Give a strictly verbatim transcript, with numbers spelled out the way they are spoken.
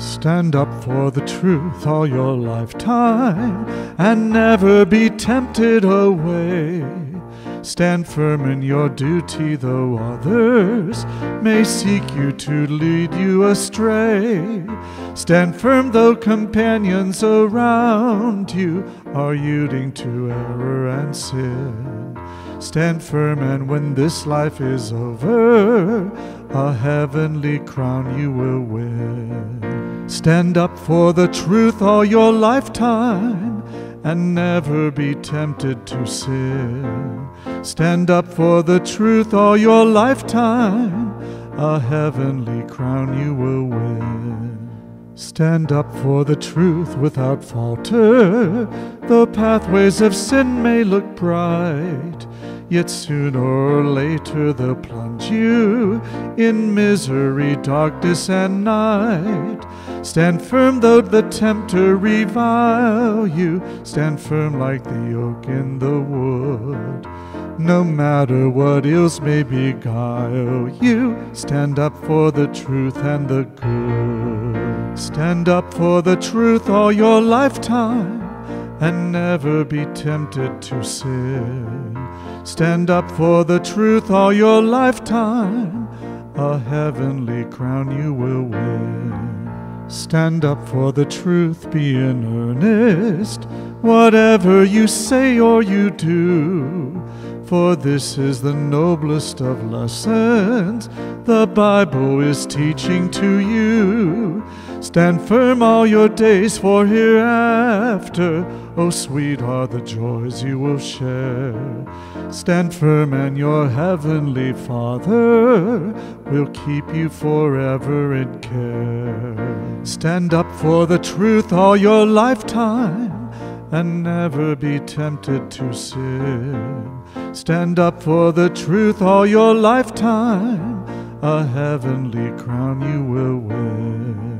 Stand up for the truth all your lifetime and never be tempted away. Stand firm in your duty, though others may seek you to lead you astray. Stand firm, though companions around you are yielding to error and sin. Stand firm, and when this life is over, a heavenly crown you will win. Stand up for the truth all your lifetime and never be tempted to sin. Stand up for the truth all your lifetime, a heavenly crown you will win. Stand up for the truth without falter. The pathways of sin may look bright, yet sooner or later they'll plunge you in misery, darkness, and night. Stand firm though the tempter revile you. Stand firm like the oak in the wood. No matter what ills may beguile you, stand up for the truth and the good. Stand up for the truth all your lifetime and never be tempted to sin. Stand up for the truth all your lifetime, a heavenly crown you will win. Stand up for the truth, be in earnest, whatever you say or you do, for this is the noblest of lessons the Bible is teaching to you. Stand firm all your days, for hereafter, oh sweet are the joys you will share. Stand firm, and your heavenly Father will keep you forever in care. Stand up for the truth all your lifetime and never be tempted to sin. Stand up for the truth all your lifetime, a heavenly crown you will win.